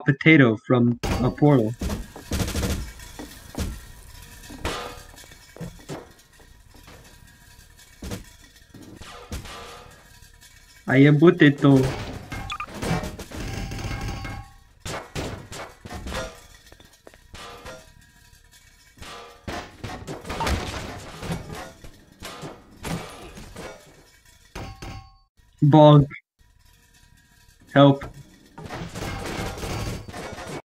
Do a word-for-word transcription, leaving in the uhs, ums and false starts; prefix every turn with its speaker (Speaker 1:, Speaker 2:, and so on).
Speaker 1: potato from a portal. I am potato. Bonk. Help.